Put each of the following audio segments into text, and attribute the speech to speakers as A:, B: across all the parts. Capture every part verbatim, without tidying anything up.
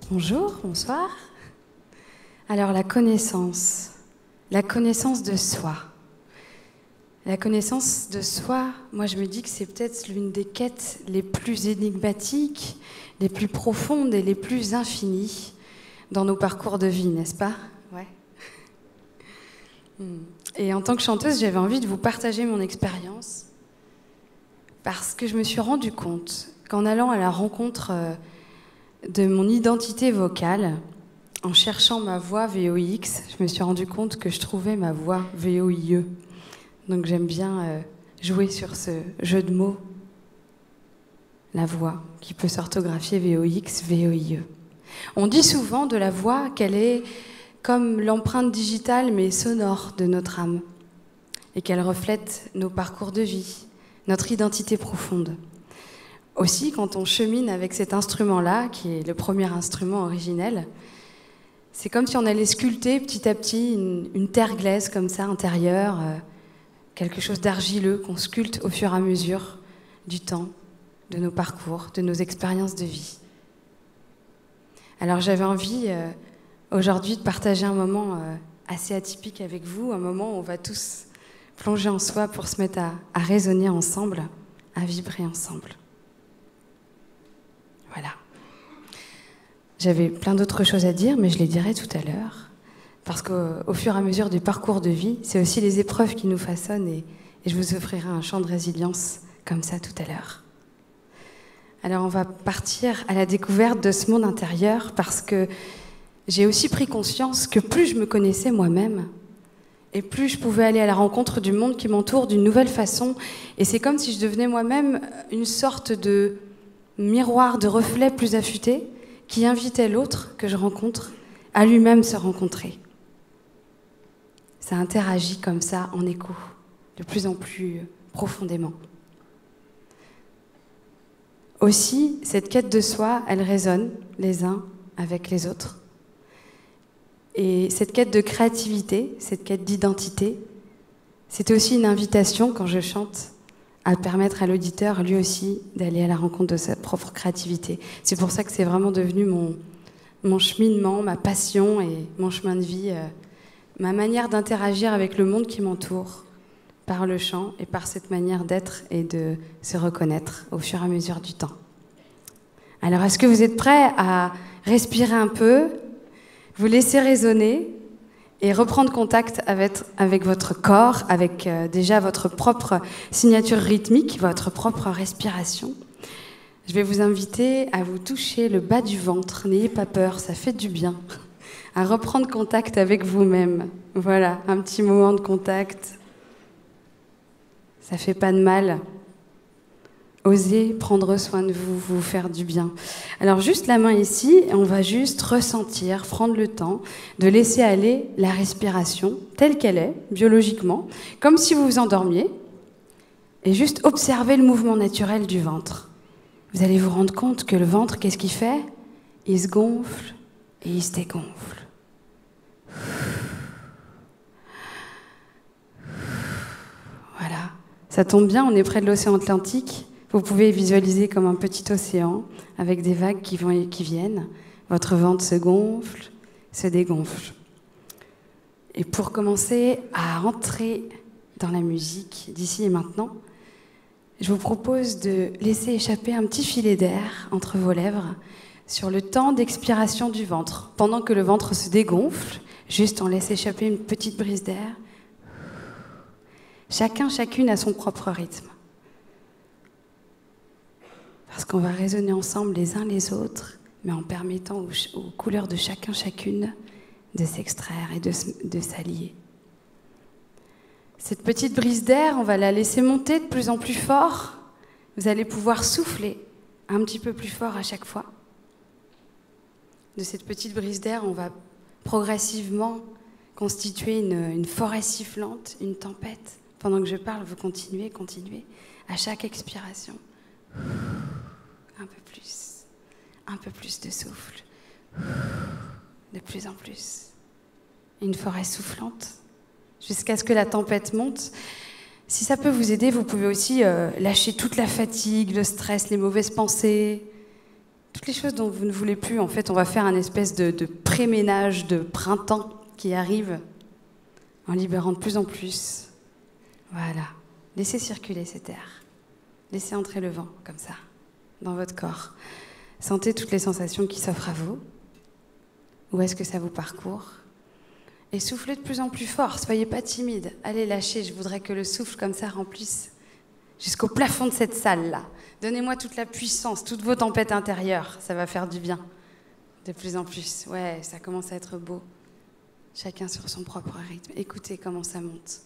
A: Bonjour, bonsoir. Alors la connaissance, la connaissance de soi. La connaissance de soi, moi je me dis que c'est peut-être l'une des quêtes les plus énigmatiques, les plus profondes et les plus infinies dans nos parcours de vie, n'est-ce pas? Ouais. Et en tant que chanteuse, j'avais envie de vous partager mon expérience parce que je me suis rendu compte qu'en allant à la rencontre de mon identité vocale, en cherchant ma voix V O X, je me suis rendu compte que je trouvais ma voix V O I E. Donc j'aime bien euh, jouer sur ce jeu de mots, la voix, qui peut s'orthographier V O X, V O I E. On dit souvent de la voix qu'elle est comme l'empreinte digitale mais sonore de notre âme et qu'elle reflète nos parcours de vie, notre identité profonde. Aussi, quand on chemine avec cet instrument-là, qui est le premier instrument originel, c'est comme si on allait sculpter petit à petit une, une terre glaise comme ça, intérieure, euh, quelque chose d'argileux qu'on sculpte au fur et à mesure du temps, de nos parcours, de nos expériences de vie. Alors j'avais envie euh, aujourd'hui de partager un moment euh, assez atypique avec vous, un moment où on va tous plonger en soi pour se mettre à, à résonner ensemble, à vibrer ensemble. Voilà. J'avais plein d'autres choses à dire, mais je les dirai tout à l'heure. Parce qu'au au fur et à mesure du parcours de vie, c'est aussi les épreuves qui nous façonnent et, et je vous offrirai un chant de résilience comme ça tout à l'heure. Alors on va partir à la découverte de ce monde intérieur parce que j'ai aussi pris conscience que plus je me connaissais moi-même et plus je pouvais aller à la rencontre du monde qui m'entoure d'une nouvelle façon. Et c'est comme si je devenais moi-même une sorte de miroir, de reflet plus affûté qui invitait l'autre que je rencontre à lui-même se rencontrer. Ça interagit comme ça en écho, de plus en plus profondément. Aussi, cette quête de soi, elle résonne les uns avec les autres. Et cette quête de créativité, cette quête d'identité, c'est aussi une invitation, quand je chante, à permettre à l'auditeur, lui aussi, d'aller à la rencontre de sa propre créativité. C'est pour ça que c'est vraiment devenu mon, mon cheminement, ma passion et mon chemin de vie, euh, ma manière d'interagir avec le monde qui m'entoure, par le chant et par cette manière d'être et de se reconnaître au fur et à mesure du temps. Alors, est-ce que vous êtes prêts à respirer un peu, vous laisser résonner et reprendre contact avec, avec votre corps, avec euh, déjà votre propre signature rythmique, votre propre respiration. Je vais vous inviter à vous toucher le bas du ventre, n'ayez pas peur, ça fait du bien, à reprendre contact avec vous-même. Voilà, un petit moment de contact, ça fait pas de mal. Osez prendre soin de vous, vous faire du bien. Alors juste la main ici, on va juste ressentir, prendre le temps de laisser aller la respiration telle qu'elle est, biologiquement, comme si vous vous endormiez, et juste observer le mouvement naturel du ventre. Vous allez vous rendre compte que le ventre, qu'est-ce qu'il fait? Il se gonfle et il se dégonfle. Voilà, ça tombe bien, on est près de l'océan Atlantique. Vous pouvez visualiser comme un petit océan avec des vagues qui, vont et qui viennent. Votre ventre se gonfle, se dégonfle. Et pour commencer à entrer dans la musique d'ici et maintenant, je vous propose de laisser échapper un petit filet d'air entre vos lèvres sur le temps d'expiration du ventre. Pendant que le ventre se dégonfle, juste on laisse échapper une petite brise d'air. Chacun, chacune a son propre rythme. Parce qu'on va résonner ensemble les uns les autres, mais en permettant aux, aux couleurs de chacun, chacune de s'extraire et de, de s'allier. Cette petite brise d'air, on va la laisser monter de plus en plus fort. Vous allez pouvoir souffler un petit peu plus fort à chaque fois. De cette petite brise d'air, on va progressivement constituer une, une forêt sifflante, une tempête. Pendant que je parle, vous continuez, continuez. À chaque expiration, un peu plus, un peu plus de souffle, de plus en plus. Une forêt soufflante, jusqu'à ce que la tempête monte. Si ça peut vous aider, vous pouvez aussi euh, lâcher toute la fatigue, le stress, les mauvaises pensées, toutes les choses dont vous ne voulez plus. En fait, on va faire un espèce de, de pré-ménage de printemps qui arrive en libérant de plus en plus. Voilà. Laissez circuler cet air. Laissez entrer le vent, comme ça, dans votre corps. Sentez toutes les sensations qui s'offrent à vous. Où est-ce que ça vous parcourt? Et soufflez de plus en plus fort. Soyez pas timide. Allez, lâchez. Je voudrais que le souffle, comme ça, remplisse jusqu'au plafond de cette salle-là. Donnez-moi toute la puissance, toutes vos tempêtes intérieures. Ça va faire du bien. De plus en plus. Ouais, ça commence à être beau. Chacun sur son propre rythme. Écoutez comment ça monte.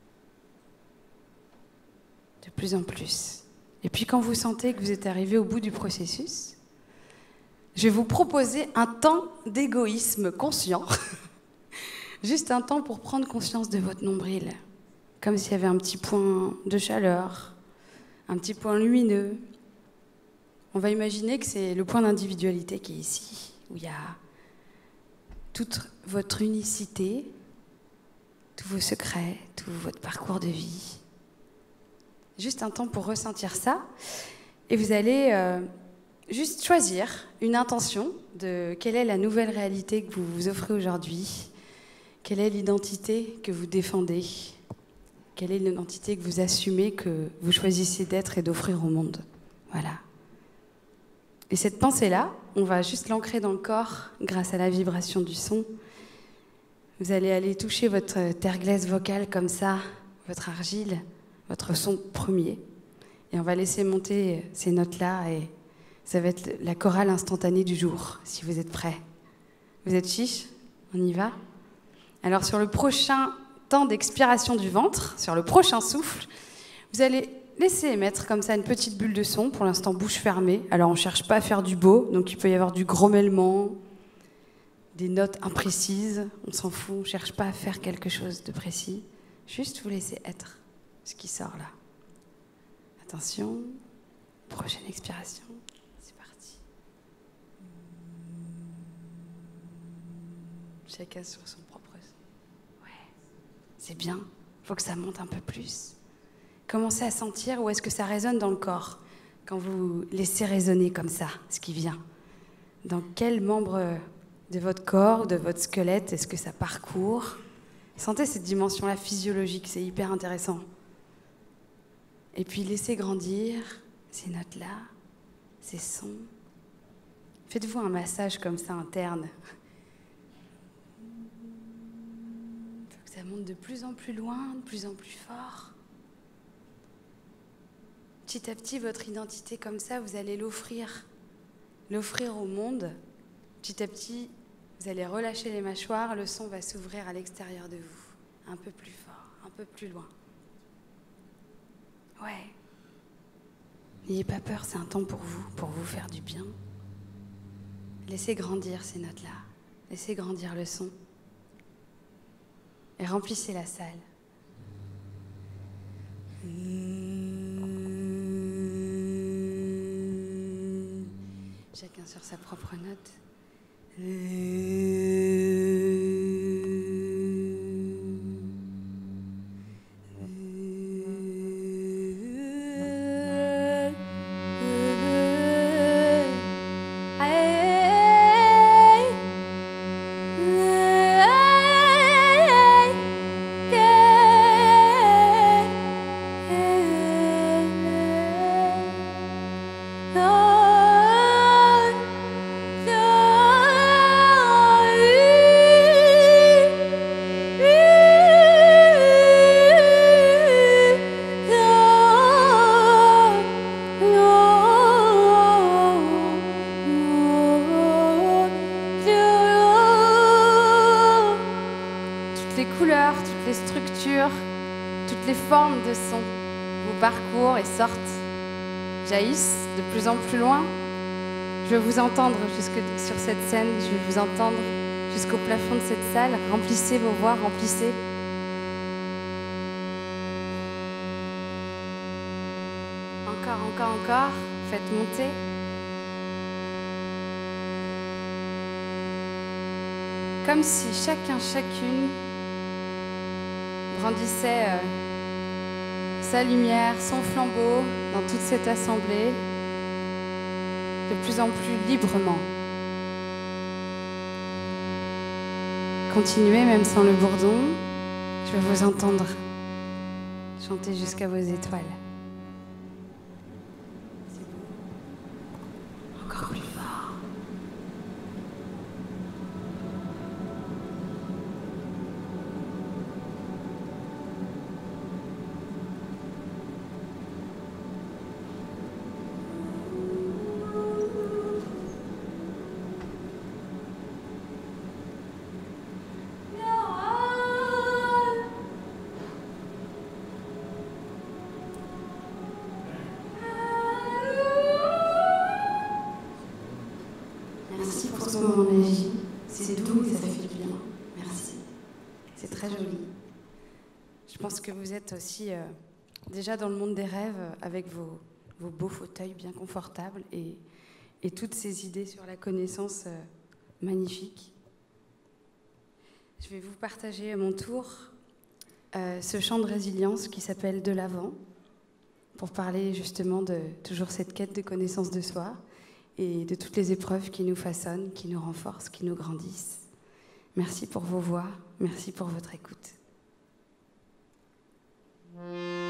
A: De plus en plus. Et puis quand vous sentez que vous êtes arrivé au bout du processus, je vais vous proposer un temps d'égoïsme conscient. Juste un temps pour prendre conscience de votre nombril. Comme s'il y avait un petit point de chaleur, un petit point lumineux. On va imaginer que c'est le point d'individualité qui est ici, où il y a toute votre unicité, tous vos secrets, tout votre parcours de vie. Juste un temps pour ressentir ça. Et vous allez euh, juste choisir une intention de quelle est la nouvelle réalité que vous vous offrez aujourd'hui. Quelle est l'identité que vous défendez? Quelle est l'identité que vous assumez, que vous choisissez d'être et d'offrir au monde? Voilà. Et cette pensée-là, on va juste l'ancrer dans le corps grâce à la vibration du son. Vous allez aller toucher votre terre glaise vocale comme ça, votre argile, votre son premier. Et on va laisser monter ces notes-là et ça va être la chorale instantanée du jour, si vous êtes prêts. Vous êtes chiche? On y va? Alors sur le prochain temps d'expiration du ventre, sur le prochain souffle, vous allez laisser émettre comme ça une petite bulle de son, pour l'instant bouche fermée. Alors on ne cherche pas à faire du beau, donc il peut y avoir du grommellement, des notes imprécises, on s'en fout, on ne cherche pas à faire quelque chose de précis. Juste vous laisser être ce qui sort là. Attention, prochaine expiration, c'est parti. Chacun sur son propre son. Ouais, c'est bien, il faut que ça monte un peu plus. Commencez à sentir où est-ce que ça résonne dans le corps quand vous laissez résonner comme ça ce qui vient. Dans quel membre de votre corps, de votre squelette, est-ce que ça parcourt? Sentez cette dimension-là physiologique, c'est hyper intéressant. Et puis laissez grandir ces notes-là, ces sons. Faites-vous un massage comme ça interne. Il faut que ça monte de plus en plus loin, de plus en plus fort. Petit à petit, votre identité comme ça, vous allez l'offrir, l'offrir au monde. Petit à petit, vous allez relâcher les mâchoires, le son va s'ouvrir à l'extérieur de vous, un peu plus fort, un peu plus loin. Ouais. N'ayez pas peur, c'est un temps pour vous, pour vous faire du bien. Laissez grandir ces notes-là, laissez grandir le son. Et remplissez la salle. Chacun sur sa propre note. Jaillissent de plus en plus loin. Je vais vous entendre jusque sur cette scène, je vais vous entendre jusqu'au plafond de cette salle. Remplissez vos voix, remplissez. Encore, encore, encore. Faites monter. Comme si chacun, chacune brandissait euh, sa lumière, son flambeau dans toute cette assemblée. de plus en plus librement. Continuez même sans le bourdon, je vais vous entendre chanter jusqu'à vos étoiles. C'est beau. Encore plus fort. Merci pour ce moment magique. C'est doux et ça fait du bien. Merci. C'est très joli. Je pense que vous êtes aussi euh, déjà dans le monde des rêves avec vos, vos beaux fauteuils bien confortables et, et toutes ces idées sur la connaissance euh, magnifiques. Je vais vous partager à mon tour euh, ce chant de résilience qui s'appelle « De l'avant » pour parler justement de toujours cette quête de connaissance de soi et de toutes les épreuves qui nous façonnent, qui nous renforcent, qui nous grandissent. Merci pour vos voix, merci pour votre écoute.